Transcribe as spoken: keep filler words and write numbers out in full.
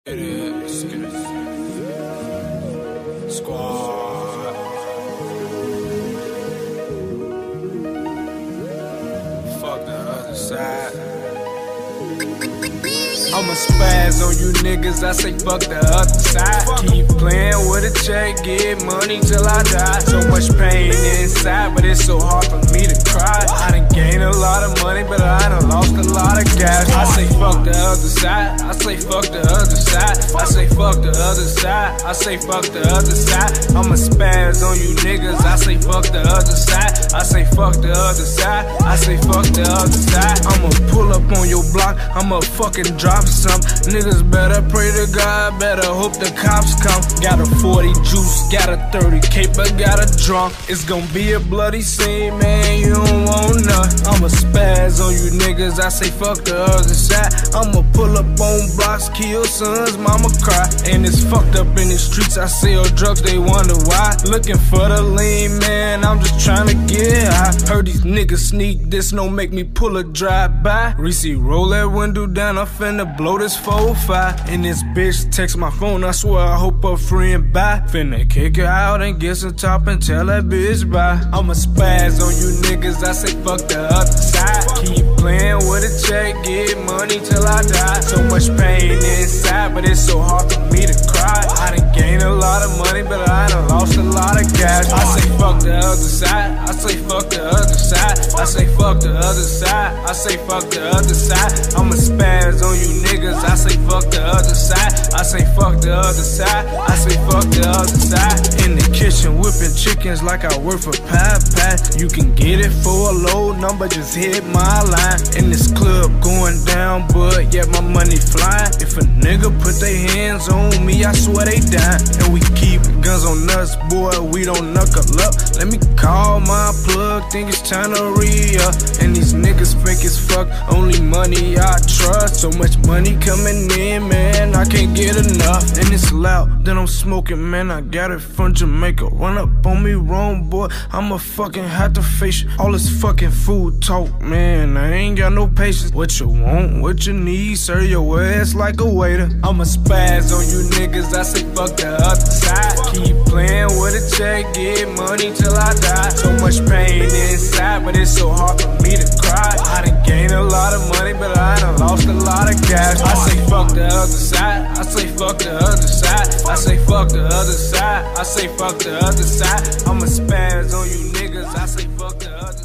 It is. Squad. Fuck the other side. I'ma spaz on you niggas, I say fuck the other side. Keep playing with a check, get money till I die. So much pain inside, but it's so hard for me to cry. I done gained a lot of money, but I done lost a lot of gas. I say fuck the other side, I say fuck the other side. I say fuck the other side, I say fuck the other side. I'ma spaz on you niggas, I say fuck the other side. I say fuck the other side, I say fuck the other side. I'ma pull up on your block, I'ma fucking drop some. Niggas better pray to God, better hope the cops come. Got a forty juice, got a thirty caper, got a drunk. It's gonna be a bloody scene, man, you don't want none. I'ma spaz on you niggas, I say fuck the other side. I'ma pull up on blocks, kill sons, mama cry. And it's fucked up in the streets, I sell drugs, they wonder why. Looking for the lean, man, I'm just trying to get high. Heard these niggas sneak this, no make me pull a drive-by. Reese, roll that window down, I'm finna blow this four five. And this bitch text my phone, I swear I hope her friend bye. Finna kick her out and get some top and tell that bitch bye. I'ma spaz on you niggas, I say fuck the other side. Keep playing with a check, get money till I die. So much pain inside, but it's so hard for me to cry. I done gained a lot of money, but I done lost a lot of gas. I say fuck the other side, I say fuck the other side. I say fuck the other side, I say fuck the other side. I'ma spaz on you niggas, I say fuck the other side. I say fuck the other side, I say fuck the other side. In the kitchen whipping chickens like I work for Pie Pie. You can get it for a low number, just hit my line. In this club going down, but yet my money flying. If a nigga put their hands on me, I swear they die. And we keep guns on us, boy, we don't knuckle up. Let me call my plug, think it's time to re-up. And these niggas fake as fuck, only money I trust. So much money coming in, man, I can't get enough. And it's loud, then I'm smoking, man, I got it from Jamaica. Run up on me wrong, boy, I'ma fucking have to face you. All this fucking food talk, man, I ain't got no patience. What you want, what you need, serve your ass like a waiter. I'ma spaz on you niggas, I say fuck the other side. Keep playing with a check, get money till I die. So much pain inside, but it's so hard for me to cry. I done gained a lot of money, but I done lost a lot of gas. I say fuck the other side, I say fuck the other side. I say fuck the other side, I say fuck the other side. I'ma spaz on you niggas, I say fuck the other side.